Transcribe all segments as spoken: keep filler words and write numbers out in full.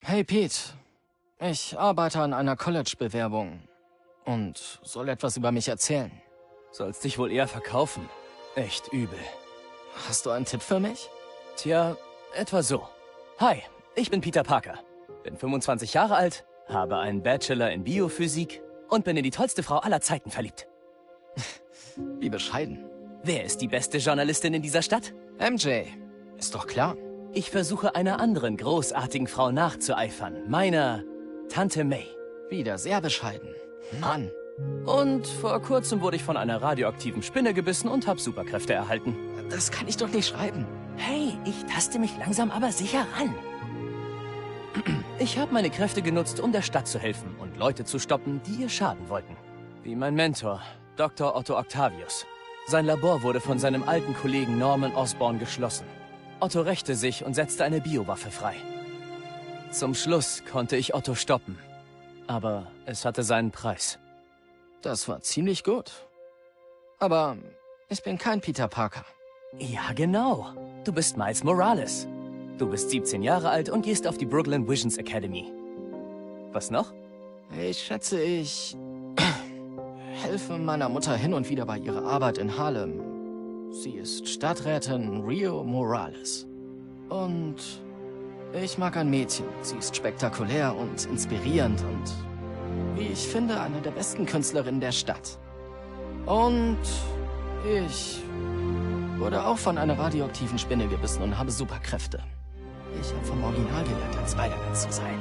Hey Pete, ich arbeite an einer College-Bewerbung und soll etwas über mich erzählen. Sollst dich wohl eher verkaufen. Echt übel. Hast du einen Tipp für mich? Tja, etwa so. Hi, ich bin Peter Parker. Bin fünfundzwanzig Jahre alt, habe einen Bachelor in Biophysik und bin in die tollste Frau aller Zeiten verliebt. Wie bescheiden. Wer ist die beste Journalistin in dieser Stadt? M J. Ist doch klar. Ich versuche einer anderen großartigen Frau nachzueifern. Meiner Tante May. Wieder sehr bescheiden. Mann. Und vor kurzem wurde ich von einer radioaktiven Spinne gebissen und habe Superkräfte erhalten. Das kann ich doch nicht schreiben. Hey, ich taste mich langsam aber sicher ran. Ich habe meine Kräfte genutzt, um der Stadt zu helfen und Leute zu stoppen, die ihr schaden wollten. Wie mein Mentor, Doktor Otto Octavius. Sein Labor wurde von seinem alten Kollegen Norman Osborn geschlossen. Otto rächte sich und setzte eine Biowaffe frei. Zum Schluss konnte ich Otto stoppen. Aber es hatte seinen Preis. Das war ziemlich gut. Aber ich bin kein Peter Parker. Ja, genau. Du bist Miles Morales. Du bist siebzehn Jahre alt und gehst auf die Brooklyn Visions Academy. Was noch? Ich schätze, ich helfe meiner Mutter hin und wieder bei ihrer Arbeit in Harlem. Sie ist Stadträtin Rio Morales. Und ich mag ein Mädchen. Sie ist spektakulär und inspirierend und, wie ich finde, eine der besten Künstlerinnen der Stadt. Und ich wurde auch von einer radioaktiven Spinne gebissen und habe Superkräfte. Ich habe vom Original gelernt, ein Spider-Man zu sein.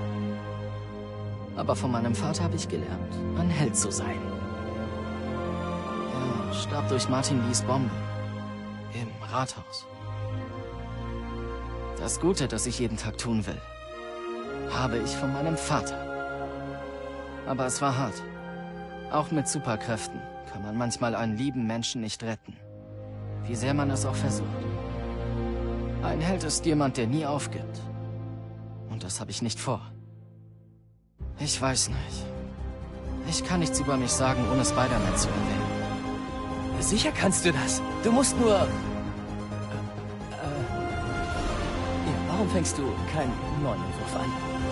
Aber von meinem Vater habe ich gelernt, ein Held zu sein. Er starb durch Martin Lees Bombe. Im Rathaus. Das Gute, das ich jeden Tag tun will, habe ich von meinem Vater. Aber es war hart. Auch mit Superkräften kann man manchmal einen lieben Menschen nicht retten. Wie sehr man es auch versucht. Ein Held ist jemand, der nie aufgibt. Und das habe ich nicht vor. Ich weiß nicht. Ich kann nichts über mich sagen, ohne Spider-Man zu erwähnen. Sicher kannst du das. Du musst nur... Äh, äh, ja, warum fängst du keinen neuen Entwurf an?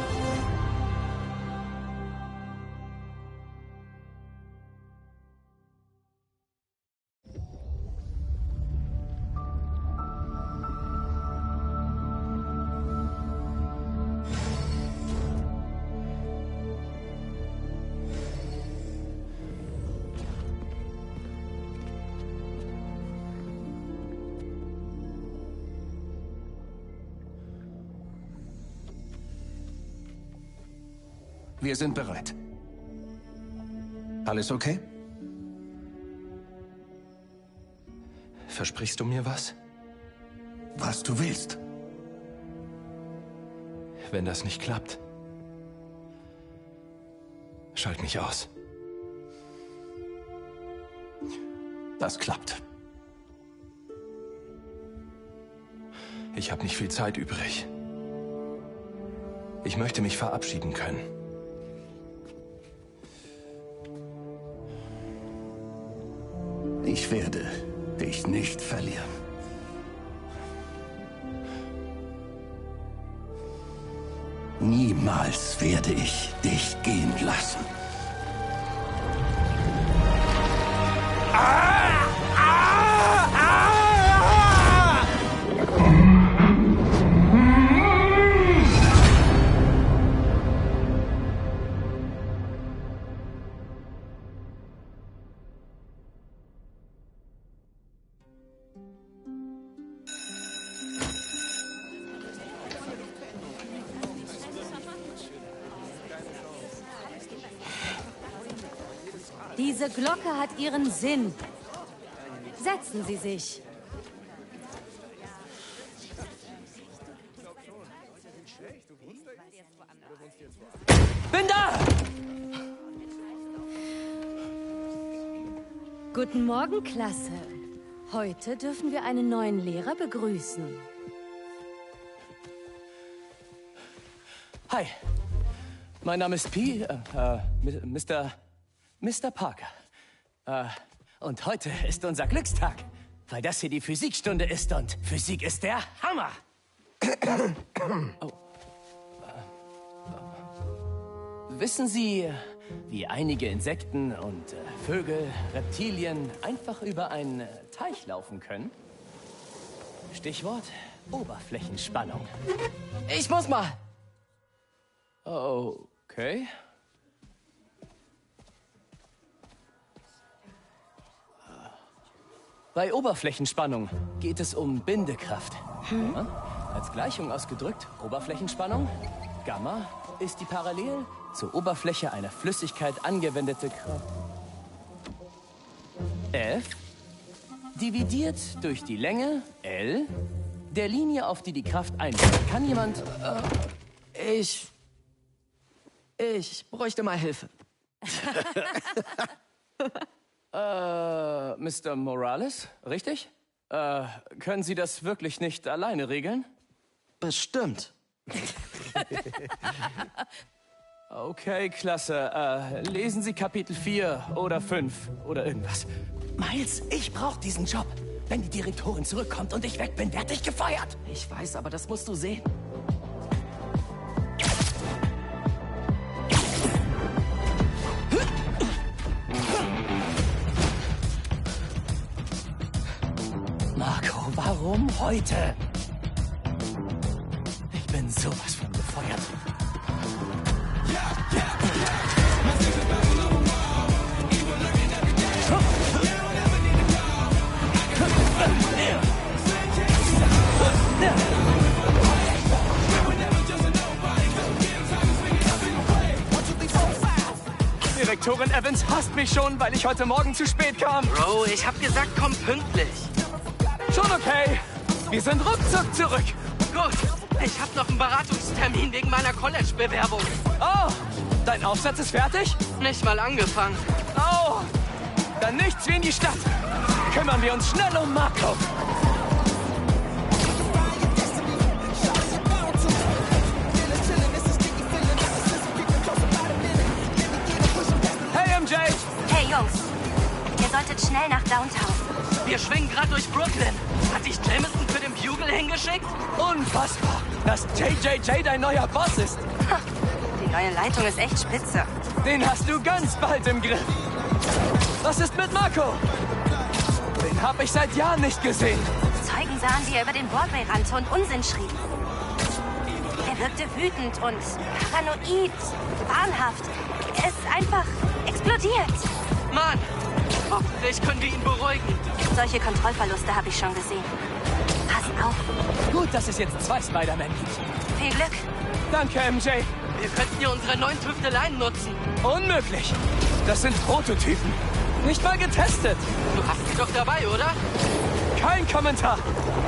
Wir sind bereit. Alles okay? Versprichst du mir was? Was du willst. Wenn das nicht klappt, schalt mich aus. Das klappt. Ich habe nicht viel Zeit übrig. Ich möchte mich verabschieden können. Ich werde dich nicht verlieren. Niemals werde ich dich gehen lassen. Diese Glocke hat ihren Sinn. Setzen Sie sich. Bin da! Guten Morgen, Klasse. Heute dürfen wir einen neuen Lehrer begrüßen. Hi. Mein Name ist P. Äh, äh, Mister Mister Parker. Äh, und heute ist unser Glückstag, weil das hier die Physikstunde ist und Physik ist der Hammer. Oh. Wissen Sie, wie einige Insekten und äh, Vögel, Reptilien einfach über einen äh, Teich laufen können? Stichwort Oberflächenspannung. Ich muss mal. Okay. Bei Oberflächenspannung geht es um Bindekraft. Hm? Ja? Als Gleichung ausgedrückt, Oberflächenspannung, Gamma, ist die parallel zur Oberfläche einer Flüssigkeit angewendete Kraft. F dividiert durch die Länge, L, der Linie, auf die die Kraft einwirkt. Kann jemand... Äh, ich... Ich bräuchte mal Hilfe. äh, Mister Morales, richtig? Äh, können Sie das wirklich nicht alleine regeln? Bestimmt. Okay, klasse. Äh, lesen Sie Kapitel vier oder fünf oder irgendwas. Miles, ich brauche diesen Job. Wenn die Direktorin zurückkommt und ich weg bin, werde ich gefeuert. Ich weiß, aber das musst du sehen. Marco, warum heute? Ich bin sowas von gefeuert. Direktorin Evans hasst mich schon, weil ich heute Morgen zu spät kam. Bro, ich hab gesagt, komm pünktlich. Schon okay. Wir sind ruckzuck zurück. Gut, ich hab noch einen Beratungstermin wegen meiner College-Bewerbung. Oh, dein Aufsatz ist fertig? Nicht mal angefangen. Oh, dann nichts wie in die Stadt. Kümmern wir uns schnell um Marco. Hey, M J! Hey, Jungs. Ihr solltet schnell nach Downtown. Wir schwingen gerade durch Brooklyn. Hat dich Jameson für den Bugle hingeschickt? Unfassbar, dass J J J dein neuer Boss ist. Die neue Leitung ist echt spitze. Den hast du ganz bald im Griff. Was ist mit Marco? Den hab ich seit Jahren nicht gesehen. Zeugen sahen, wie er über den Broadway rannte und Unsinn schrie. Er wirkte wütend und paranoid, wahnhaft. Er ist einfach explodiert. Mann, hoffentlich können wir ihn beruhigen. Solche Kontrollverluste habe ich schon gesehen. Pass auf. Gut, dass es jetzt zwei Spider-Man gibt. Viel Glück. Danke, M J. Wir könnten hier unsere neuen Tüfteleien nutzen. Unmöglich. Das sind Prototypen. Nicht mal getestet. Du hast sie doch dabei, oder? Kein Kommentar.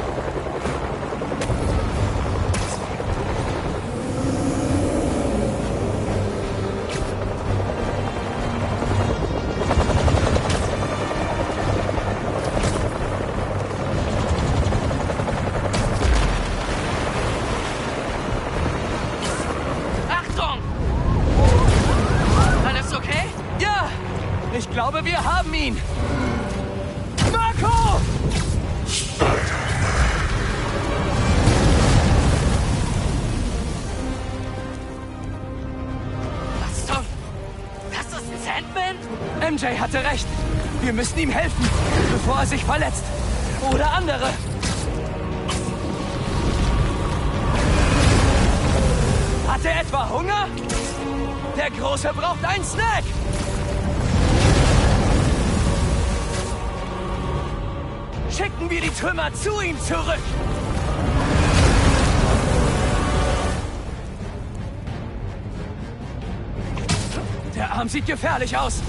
Achtung! Alles okay? Ja, ich glaube, wir haben ihn. Marco! Was zum... Das ist Sandman? M J hatte recht. Wir müssen ihm helfen, bevor er sich verletzt. Oder andere. Hat er etwa Hunger? Der Große braucht einen Snack. Schicken wir die Trümmer zu ihm zurück. Der Arm sieht gefährlich aus.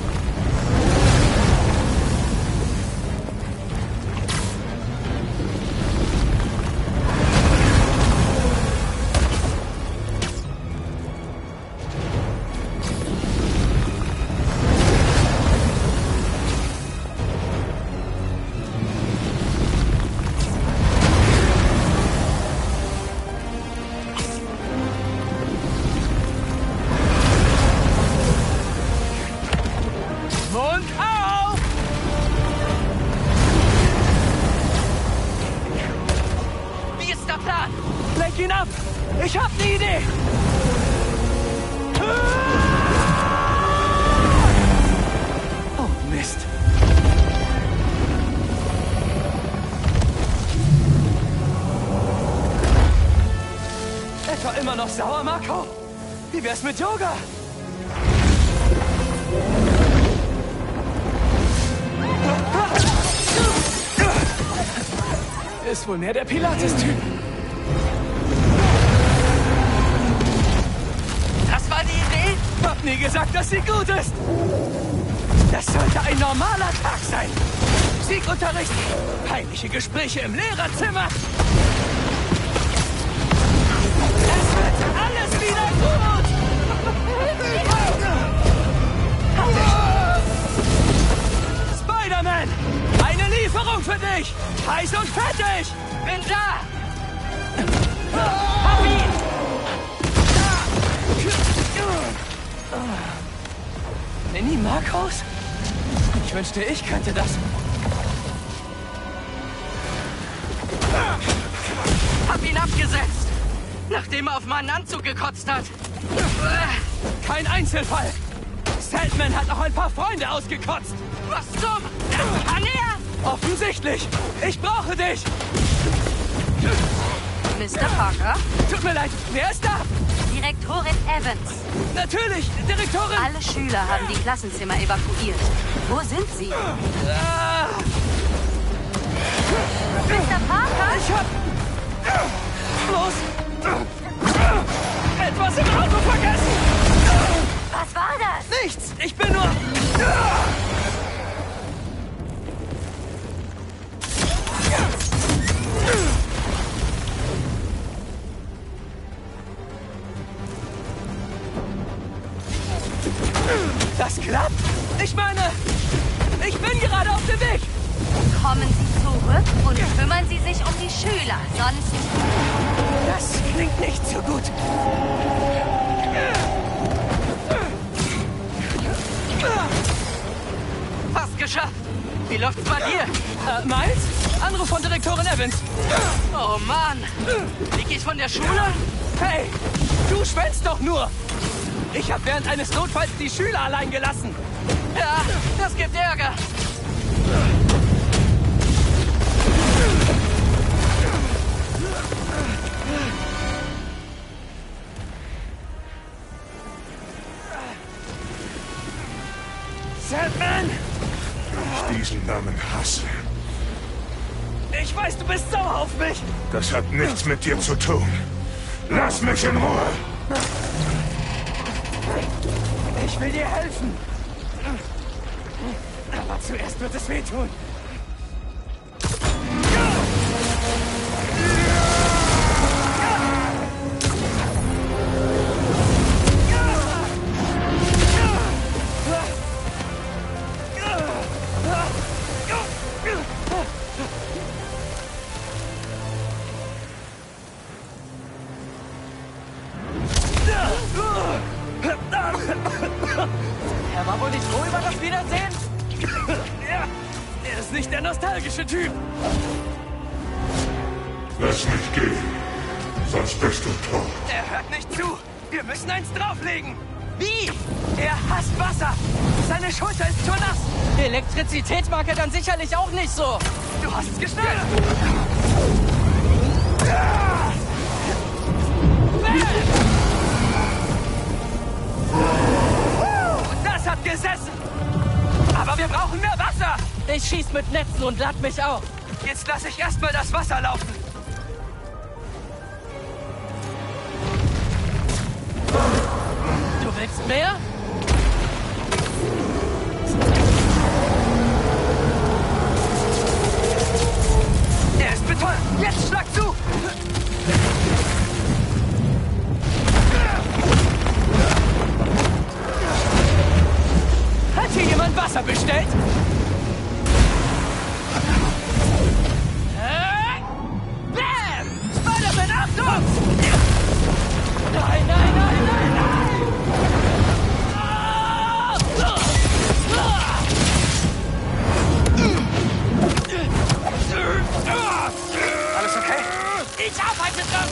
Mund auf! Wie ist der Plan? Lenk ihn ab! Ich hab die Idee! Ah! noch sauer, Marco? Wie wär's mit Yoga? Ist wohl mehr der Pilates-Typ. Das war die Idee? Hab nie gesagt, dass sie gut ist. Das sollte ein normaler Tag sein. Musikunterricht, peinliche Gespräche im Lehrerzimmer. Es wird alles wieder gut. Spider-Man, eine Lieferung für dich. Heiß und fettig. Bin da! Hab ihn! Mini Marcos? Ich wünschte, ich könnte das. Hab ihn abgesetzt! Nachdem er auf meinen Anzug gekotzt hat. Kein Einzelfall. Sandman hat noch ein paar Freunde ausgekotzt. Was zum? Das kann er? Offensichtlich. Ich brauche dich. Mister Parker? Tut mir leid. Wer ist da? Direktorin Evans. Natürlich, Direktorin. Alle Schüler haben die Klassenzimmer evakuiert. Wo sind sie? Ah, Mister Parker? ich hab bloß etwas im Auto vergessen. Was war das? Nichts. Ich bin nur... Das klappt. Ich meine, ich bin gerade auf dem Weg. Kommen Sie zurück und kümmern Sie sich um die Schüler. Sonst... Das klingt nicht so gut. Fast geschafft! Wie läuft's bei dir? Äh, Miles? Anruf von Direktorin Evans. Oh Mann! Flieg ich von der Schule? Hey, du schwänzt doch nur. Ich habe während eines Notfalls die Schüler allein gelassen. Ja, das gibt Ärger. Sandman! Ich diesen Namen hasse. Ich weiß, du bist sauer auf mich. Das hat nichts mit dir zu tun. Lass mich in Ruhe. Ich will dir helfen. Aber zuerst wird es wehtun. Er war wohl nicht froh über das Wiedersehen? Ja, er ist nicht der nostalgische Typ. Lass mich gehen. Sonst bist du tot. Er hört nicht zu. Wir müssen eins drauflegen. Wie? Er hasst Wasser. Seine Schulter ist zu nass. Elektrizität mag er dann sicherlich auch nicht so. Du hast es geschnallt. Das hat gesessen. Aber wir brauchen mehr Wasser. Ich schieß mit Netzen und lad mich auf. Jetzt lasse ich erstmal das Wasser laufen. Du willst mehr? Er ist betäubt. Jetzt schlag zu. Hat hier jemand Wasser bestellt? Äh? Bam! Spider-Man, Achtung! Nein, nein, nein, nein, nein! Ah! Ah! Alles okay? Ich arbeite dran!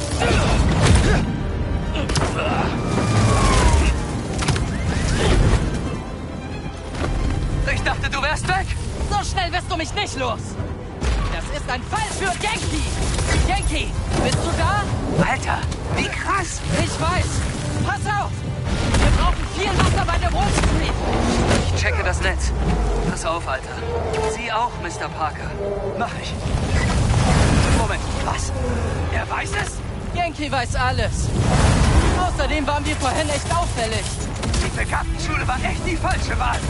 Ich dachte, du wärst weg. So schnell wirst du mich nicht los! Das ist ein Fall für Yankee! Yankee, bist du da? Alter, Wie krass! Ich weiß! Pass auf! Wir brauchen viel Wasser bei der Wall Street! Ich checke das Netz. Pass auf, Alter. Sie auch, Mister Parker. Mach ich. Moment, was? Er weiß es? Genki weiß alles. Außerdem waren wir vorhin echt auffällig. Die Begabtenschule war echt die falsche Wahl.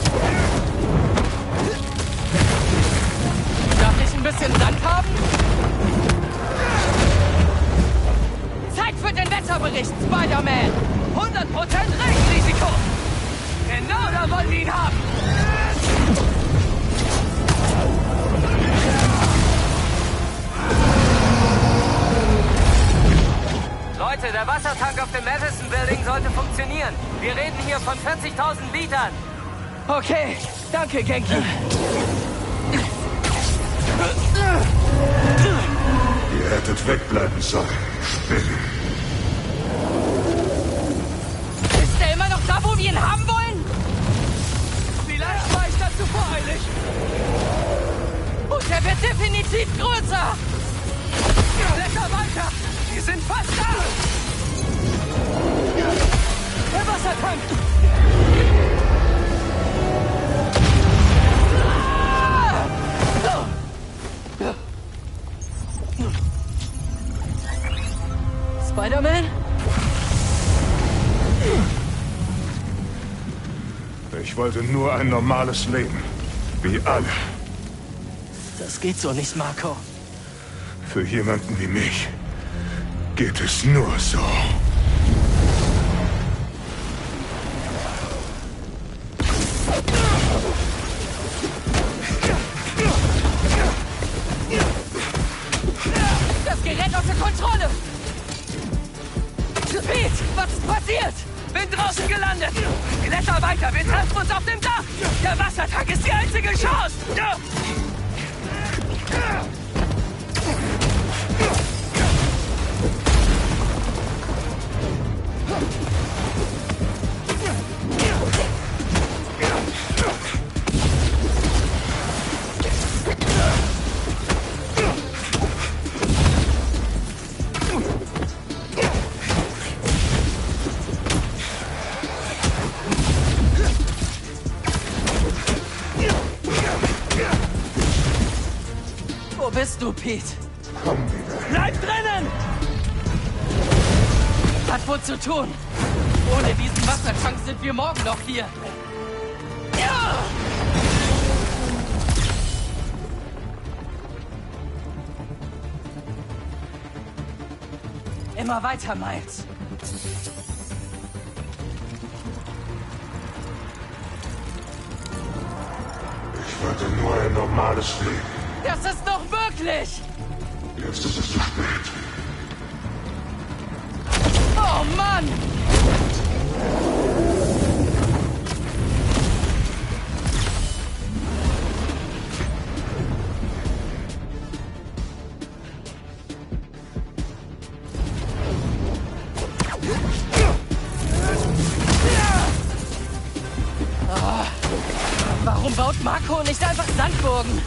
Darf ich ein bisschen Sand haben? Zeit für den Wetterbericht, Spider-Man! hundert Prozent Regenrisiko! Genau da wollen wir ihn haben! Leute, der Wassertank auf dem Madison Building sollte funktionieren. Wir reden hier von vierzigtausend Litern. Okay, danke, Genki. Ihr hättet wegbleiben sollen. Spinnen. Ist der immer noch da, wo wir ihn haben wollen? Vielleicht war ich dazu voreilig. Und er wird definitiv größer. Kletter weiter! Wir sind fast da! Der Wassertank! Spider-Man? Ich wollte nur ein normales Leben. Wie alle. Das geht so nicht, Marco. Für jemanden wie mich geht es nur so. Das Gerät außer Kontrolle! Pete, was ist passiert? Bin draußen gelandet! Kletter weiter, wir treffen uns auf dem Dach! Der Wassertank ist die einzige Chance! Wo bist du, Pete? Komm wieder. Bleib drinnen! Hat wohl zu tun. Ohne diesen Wassertank sind wir morgen noch hier. Ja! Immer weiter, Miles. Ich wollte nur ein normales Leben. Das ist doch möglich! Jetzt ist es zu spät. Oh Mann! Oh. Warum baut Marco nicht einfach Sandburgen?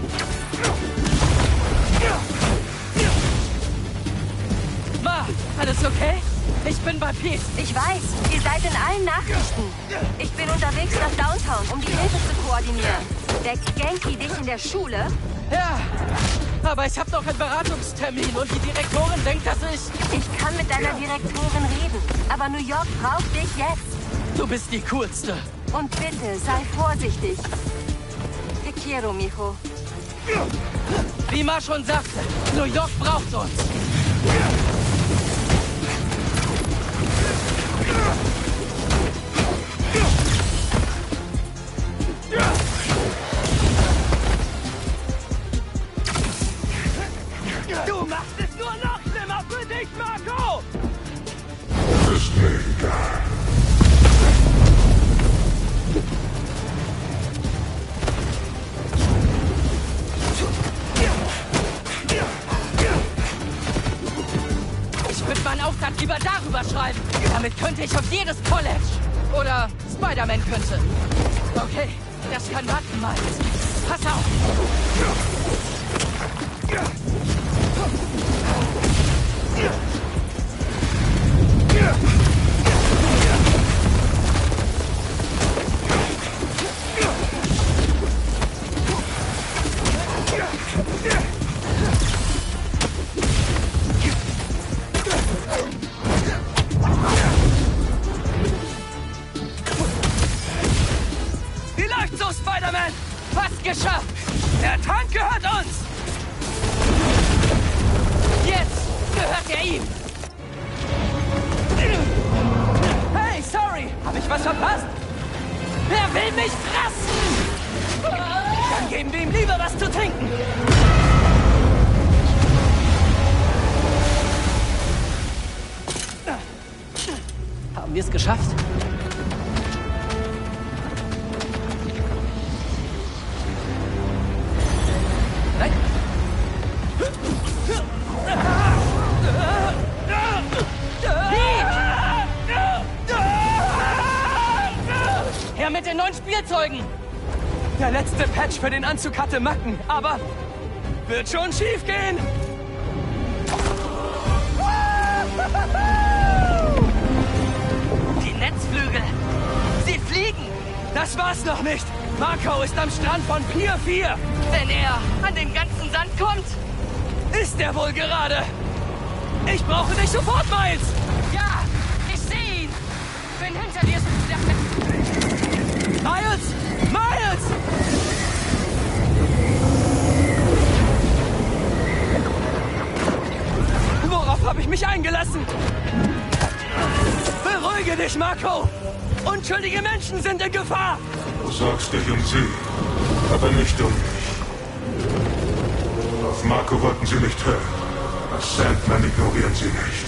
Ma, alles okay? Ich bin bei Pete. Ich weiß, ihr seid in allen Nachrichten. Ich bin unterwegs nach Downtown, um die Hilfe zu koordinieren. Deckt Genki dich in der Schule? Ja, aber ich habe noch einen Beratungstermin und die Direktorin denkt, dass ich... Ich kann mit deiner Direktorin reden, aber New York braucht dich jetzt. Du bist die Coolste. Und bitte, sei vorsichtig. Te quiero, mijo. Wie Ma schon sagte, New York braucht uns. Du machst es nur noch schlimmer für dich, Marco! Das ist mir egal. Ich würde meinen Auftrag lieber darüber schreiben. Damit könnte ich auf jedes College. Oder Spider-Man könnte. Okay, das kann warten, Miles. Pass auf! Der Tank gehört uns! Jetzt gehört er ihm! Hey, sorry! Hab ich was verpasst? Wer will mich fressen? Dann geben wir ihm lieber was zu trinken. Haben wir es geschafft? Nein. Her mit den neuen Spielzeugen! Der letzte Patch für den Anzug hatte Macken, aber wird schon schief gehen! Die Netzflügel! Sie fliegen! Das war's noch nicht! Marco ist am Strand von Pier vier! Wenn er an den ganzen Sand kommt, ist er wohl gerade! Ich brauche dich sofort, Miles! Ja, ich sehe ihn! Bin hinter dir! Miles! Miles! Worauf habe ich mich eingelassen? Beruhige dich, Marco! Unschuldige Menschen sind in Gefahr! Du sorgst dich um sie, aber nicht um mich. Auf Marco wollten sie nicht hören. Als Sandman ignorieren sie nicht.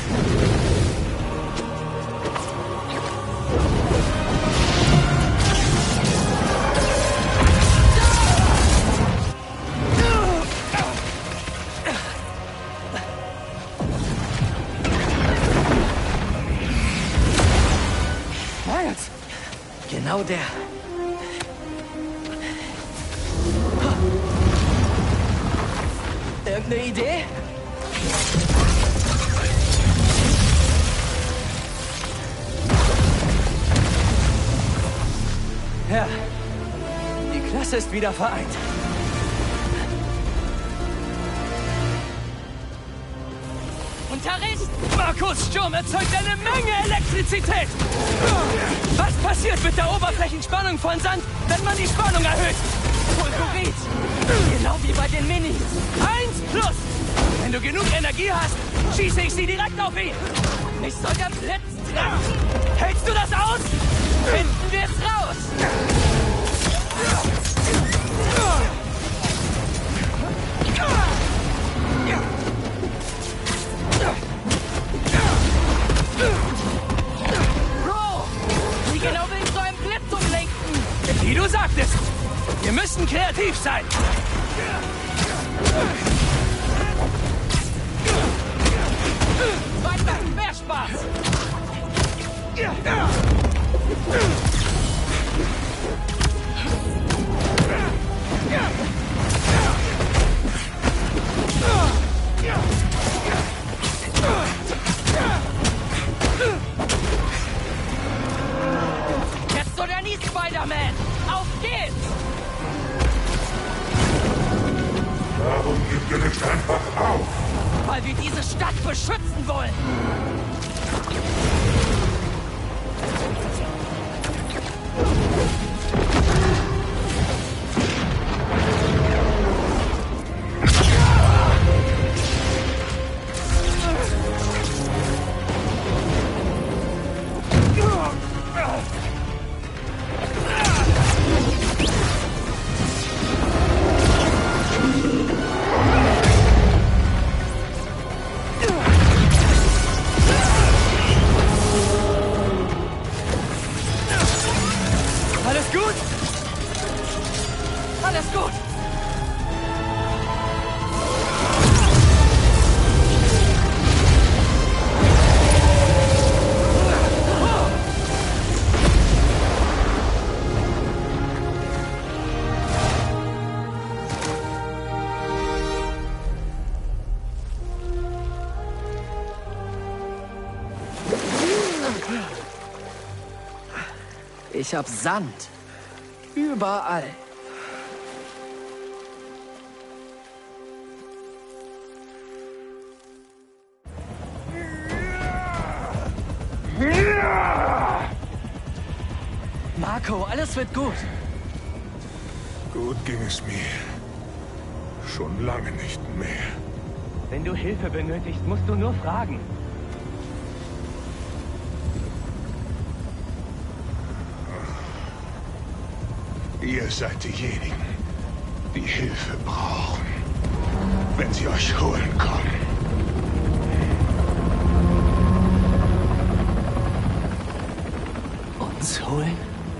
Genau der. Irgendeine Idee? Ja. Die Klasse ist wieder vereint. Unterricht! Markus Sturm erzeugt eine Menge Elektrizität! Was passiert mit der Oberflächenspannung von Sand, wenn man die Spannung erhöht? Fulgurit! Genau wie bei den Minis. Eins plus! Wenn du genug Energie hast, schieße ich sie direkt auf ihn! Mich soll der Blitz treffen! Hältst du das aus? Finden wir es raus! Bro, wie genau willst du einen Blitz umlenken? Wie du sagtest, wir müssen kreativ sein. Weiter, mehr Spaß. Jetzt oder nie, Spider-Man! Auf geht's! Warum gibt ihr nicht einfach auf? Weil wir diese Stadt beschützen wollen! Ich hab Sand. Überall. Marco, alles wird gut. Gut ging es mir. Schon lange nicht mehr. Wenn du Hilfe benötigst, musst du nur fragen. Ihr seid diejenigen, die Hilfe brauchen, wenn sie euch holen kommen. Uns holen?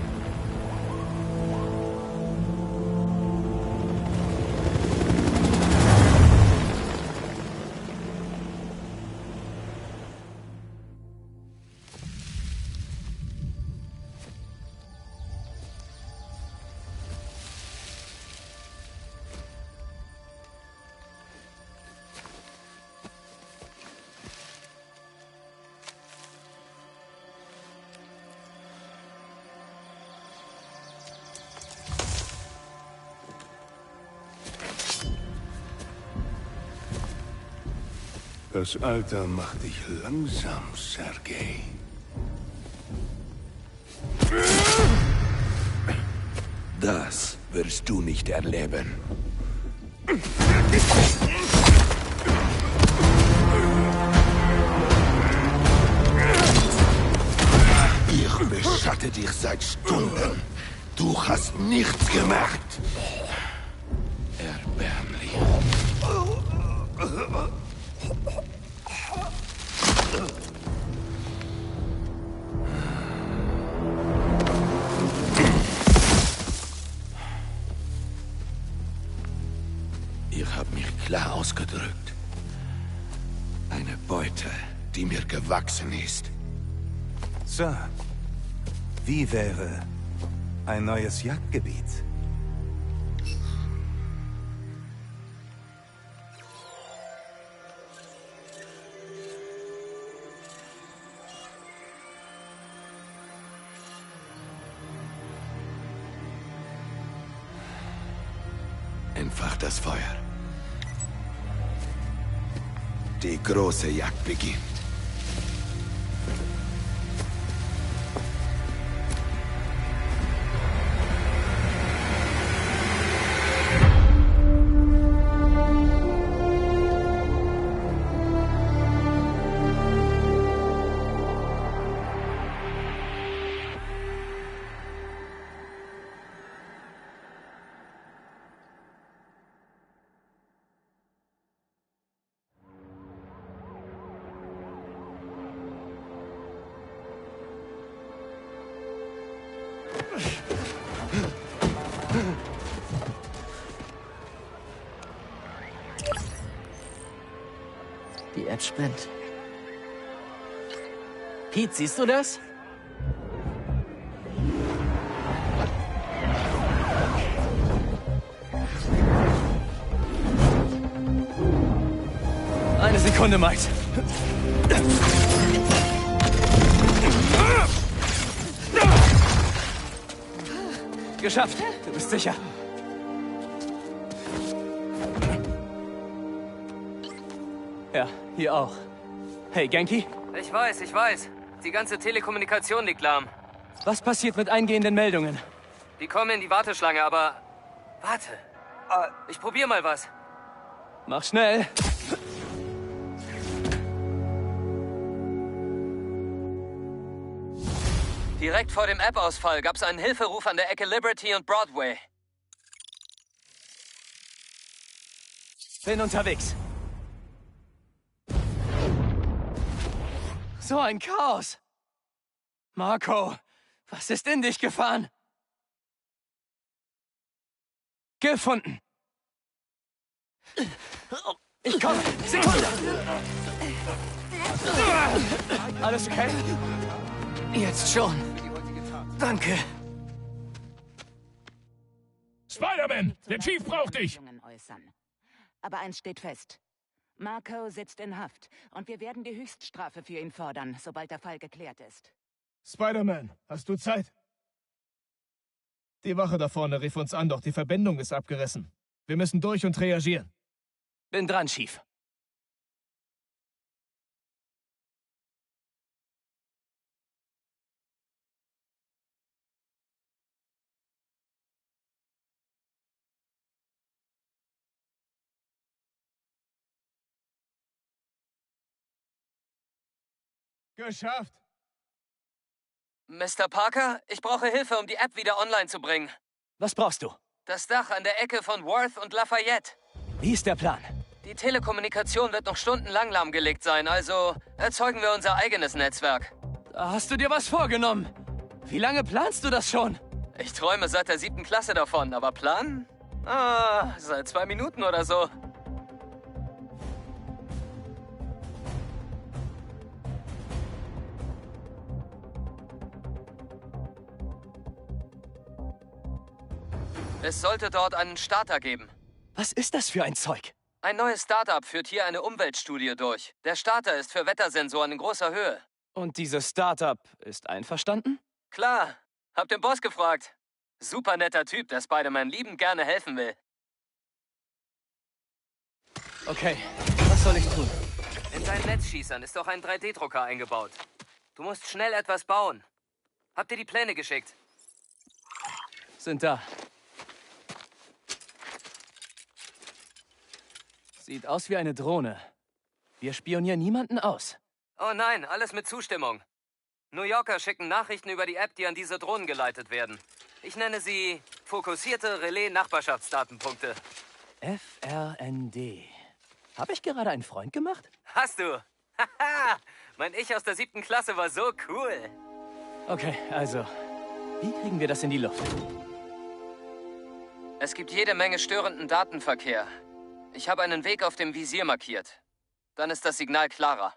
Das Alter macht dich langsam, Sergei. Das wirst du nicht erleben. Ich beschatte dich seit Stunden. Du hast nichts gemacht. Erbärmlich. Ich habe mich klar ausgedrückt. Eine Beute, die mir gewachsen ist. Sir, wie wäre ein neues Jagdgebiet? Entfacht das Feuer. Die große Jagd beginnt. Die App spinnt. Pete, siehst du das? Eine Sekunde, Mike. Geschafft. Du bist sicher. Ja, hier auch. Hey, Genki? Ich weiß, ich weiß. Die ganze Telekommunikation liegt lahm. Was passiert mit eingehenden Meldungen? Die kommen in die Warteschlange, aber... Warte. Ich probier mal was. Mach schnell. Direkt vor dem App-Ausfall gab es einen Hilferuf an der Ecke Liberty und Broadway. Bin unterwegs. So ein Chaos. Marco, was ist in dich gefahren? Gefunden. Ich komme. Sekunde. Alles okay? Jetzt schon. Danke. Spider-Man, der Chief braucht dich. Aber eins steht fest. Marco sitzt in Haft und wir werden die Höchststrafe für ihn fordern, sobald der Fall geklärt ist. Spider-Man, hast du Zeit? Die Wache da vorne rief uns an, doch die Verbindung ist abgerissen. Wir müssen durch und reagieren. Bin dran, Chief. Geschafft. Mister Parker, ich brauche Hilfe, um die App wieder online zu bringen. Was brauchst du? Das Dach an der Ecke von Worth und Lafayette. Wie ist der Plan? Die Telekommunikation wird noch stundenlang lahmgelegt sein, also erzeugen wir unser eigenes Netzwerk. Da hast du dir was vorgenommen. Wie lange planst du das schon? Ich träume seit der siebten Klasse davon, aber planen? Ah, seit zwei Minuten oder so. Es sollte dort einen Starter geben. Was ist das für ein Zeug? Ein neues Startup führt hier eine Umweltstudie durch. Der Starter ist für Wettersensoren in großer Höhe. Und dieses Startup ist einverstanden? Klar. Hab den Boss gefragt. Super netter Typ, der Spider-Man liebend gerne helfen will. Okay, was soll ich tun? In deinen Netzschießern ist doch ein drei D Drucker eingebaut. Du musst schnell etwas bauen. Hab dir die Pläne geschickt. Sind da. Sieht aus wie eine Drohne. Wir spionieren niemanden aus. Oh nein, alles mit Zustimmung. New Yorker schicken Nachrichten über die App, die an diese Drohnen geleitet werden. Ich nenne sie fokussierte Relais-Nachbarschaftsdatenpunkte. F R N D. Habe ich gerade einen Freund gemacht? Hast du? Haha, mein Ich aus der siebten Klasse war so cool. Okay, also, wie kriegen wir das in die Luft? Es gibt jede Menge störenden Datenverkehr. Ich habe einen Weg auf dem Visier markiert. Dann ist das Signal klarer.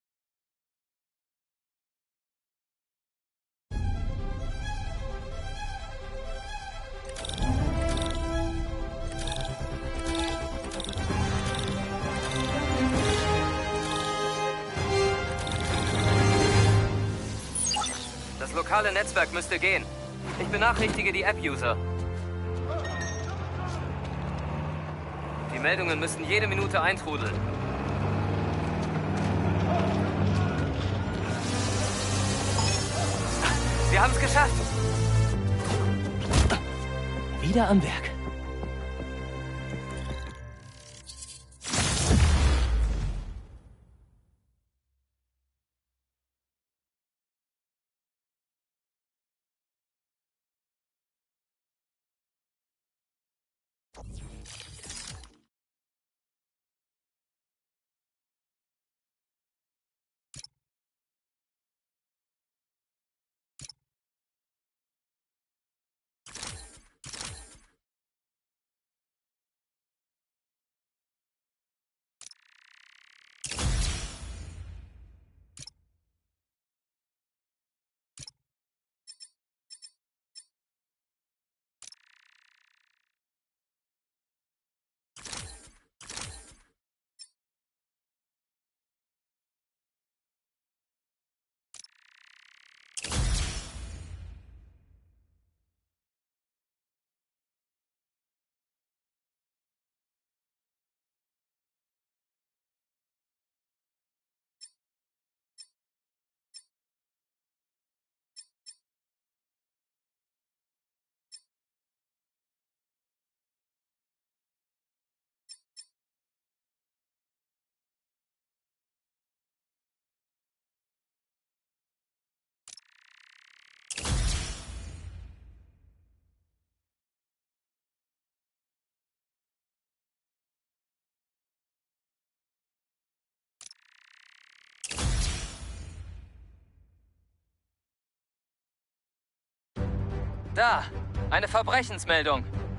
Das lokale Netzwerk müsste gehen. Ich benachrichtige die App-User. Die Meldungen müssen jede Minute eintrudeln. Wir haben es geschafft. Wieder am Werk. Da, eine Verbrechensmeldung.